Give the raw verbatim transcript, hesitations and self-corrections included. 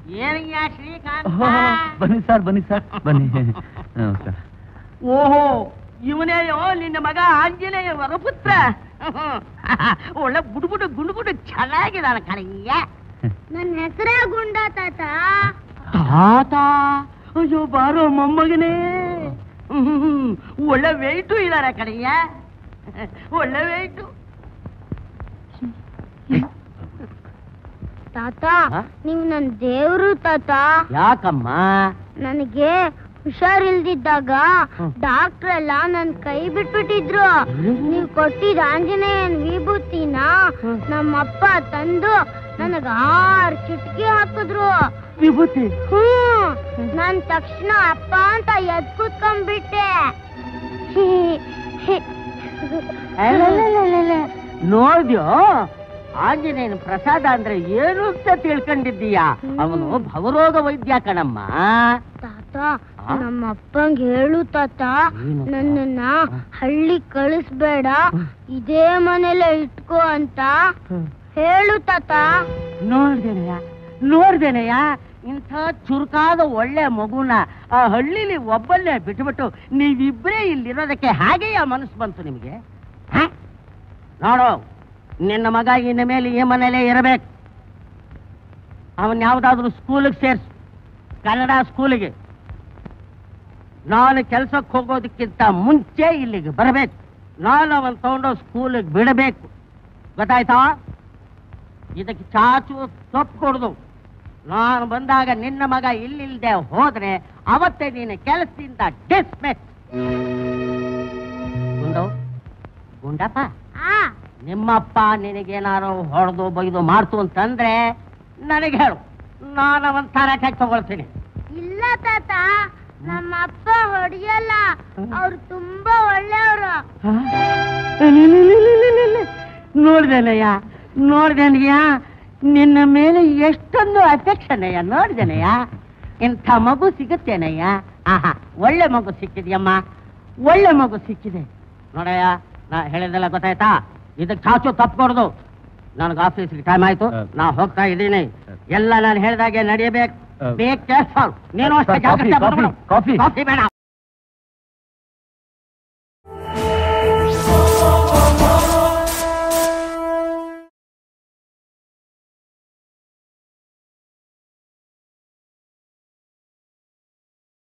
ಏನಯ್ಯ ಶ್ರೀಕಾಂತ? ಬನ್ನಿ ಸರ್, ಬನ್ನಿ ಸರ್, ಬನ್ನಿ. ನಮಸ್ಕಾರ. ಓಹೋ, ಇವನೇಯೋ ನಿನ್ನ ಮಗ ಆಂಜನೇಯ ವರಪುತ್ರ. ಒಳ್ಳೆ ಬುಡುಬುಡು ಗುಂಡುಗುಡು ಚೆನ್ನಾಗಿದ್ದಾನೆ ಕಣಯ್ಯ. ನನ್ನ ಹೆಸರೇ ಗುಂಡ ತಾತ. ತಾತ? ಅಯ್ಯೋ ಬಾರೋ ಮೊಮ್ಮಗನೇ. ಒಳ್ಳೆ ವೆಯ್ಟು ಇದಾರೆ ಕಣಯ್ಯ, ಒಳ್ಳೆ ವೆಯ್ಟು. ತಾತ, ನೀವು ನನ್ನ ದೇವ್ರು ತಾತ. ಯಾಕಮ್ಮ? ನನಗೆ ಹುಷಾರಿಲ್ದಿದ್ದಾಗ ಡಾಕ್ಟರ್ ಎಲ್ಲ ನನ್ ಕೈ ಬಿಟ್ಬಿಟ್ಟಿದ್ರು. ನೀವು ಕೊಟ್ಟಿದ ಆಂಜನೇಯನ್ ವಿಭೂತಿನ ನಮ್ಮಪ್ಪ ತಂದು ನನಗ ಆರು ಚುಟ್ಕಿ ಹಾಕಿದ್ರು. ವಿಭೂತಿ? ಹ್ಮ್. ನಾನ್ ತಕ್ಷಣ ಅಪ್ಪ ಅಂತ ಎದ್ ಕೂತ್ಕೊಂಡ್ಬಿಟ್ಟೆ. ನೋಡ್ದ್ಯೋ, ಆಂಜನೇಯನ ಪ್ರಸಾದ ಅಂದ್ರೆ ಏನು ಅಂತ ತಿಳ್ಕೊಂಡಿದ್ದೀಯಾ? ಅವನು ಭವರೋಗ ವೈದ್ಯ ಕಣಮ್ಮ. ತಾತ, ನಮ್ಮ ಅಪ್ಪಂಗ್ ಹೇಳು ತಾತ, ನನ್ನನ್ನ ಹಳ್ಳಿ ಕಳಿಸ್ಬೇಡ, ಇದೇ ಮನೇಲೆ ಇಟ್ಕೋ ಅಂತ ಹೇಳು ತಾತ. ನೋಡ್ದೇನೆಯ ನೋಡ್ದೇನೆಯ ಇಂಥ ಚುರುಕಾದ ಒಳ್ಳೆ ಮಗುನ ಆ ಹಳ್ಳಿಲಿ ಒಬ್ಬಲ್ಲೇ ಬಿಟ್ಬಿಟ್ಟು ನೀವಿಬ್ರೇ ಇಲ್ಲಿರೋದಕ್ಕೆ ಹಾಗೆಯಾ ಮನಸ್ಸು ಬಂತು ನಿಮಗೆ? ನೋಡು, ನಿನ್ನ ಮಗ ಇನ್ನ ಮೇಲೆ ಈ ಮನೇಲೇ ಇರಬೇಕು. ಅವನ್ ಯಾವ್ದಾದ್ರು ಸ್ಕೂಲಿಗೆ ಸೇರ್ಸು, ಕನ್ನಡ ಸ್ಕೂಲಿಗೆ. ನಾನು ಕೆಲ್ಸಕ್ಕೆ ಹೋಗೋದಕ್ಕಿಂತ ಮುಂಚೆ ಇಲ್ಲಿಗೆ ಬರಬೇಕು. ನಾನು ಅವನ್ ತಗೊಂಡು ಸ್ಕೂಲಿಗೆ ಬಿಡಬೇಕು, ಗೊತ್ತಾಯ್ತಾ? ಇದಕ್ಕೆ ಚಾಚು ತಪ್ಪು ಕೊಡುದು. ನಾನು ಬಂದಾಗ ನಿನ್ನ ಮಗ ಇಲ್ಲಿಲ್ದೆ ಹೋದ್ರೆ ಅವತ್ತೇ ನೀನು ಕೆಲಸದಿಂದ ಡಿಸ್ಮಿಸ್. ಗುಂಡು, ಗುಂಡಪ್ಪ, ನಿಮ್ಮಪ್ಪ ನಿನಗೇನಾರು ಹೊಡೆದು ಬೈದು ಮಾಡ್ತು ಅಂತಂದ್ರೆ ನನಗೆ ಹೇಳು, ನಾನು ಅವನ್ ತರಕ್ಕೆ ತಗೊಳ್ತೀನಿ. ಇಲ್ಲ ತಾತ, ನಮ್ಮ ಅಪ್ಪ ಹೊಡೆಯಲ್ಲ, ಅವ್ರು ತುಂಬಾ ಒಳ್ಳೆಯವರು. ನೋಡ್ದೇನಯ್ಯ, ನೋಡ್ದೇನಯ್ಯ, ನಿನ್ನ ಮೇಲೆ ಎಷ್ಟೊಂದು ಅಫೆಕ್ಷನಯ್ಯ. ನೋಡ್ದೇನಯ್ಯ, ಇಂಥ ಮಗು ಸಿಗುತ್ತೇನಯ್ಯ. ಆಹಾ, ಒಳ್ಳೆ ಮಗು ಸಿಕ್ಕಿದ್ಯಮ್ಮ, ಒಳ್ಳೆ ಮಗು ಸಿಕ್ಕಿದೆ. ನೋಡಯ್ಯ, ನಾ ಹೇಳಿದೆಲ್ಲ ಗೊತ್ತಾಯ್ತಾ? ಇದಕ್ಕೆ ಚಾಚು ತಪ್ಪಕೊಡ್ದು. ನನಗೆ ಆಫೀಸ್ಗೆ ಟೈಮ್ ಆಯ್ತು, ನಾ ಹೋಗ್ತಾ ಇದ್ದೀನಿ. ಎಲ್ಲ ನಾನು ಹೇಳಿದಾಗೆ ನಡೆಯಬೇಕು. ಬೇಕ್ ಕೇರ್ಫುಲ್. ನೀನು ಅಷ್ಟೇ ಜಾಗ್ರತೆ. ಕಾಫಿ ಬೇಡ.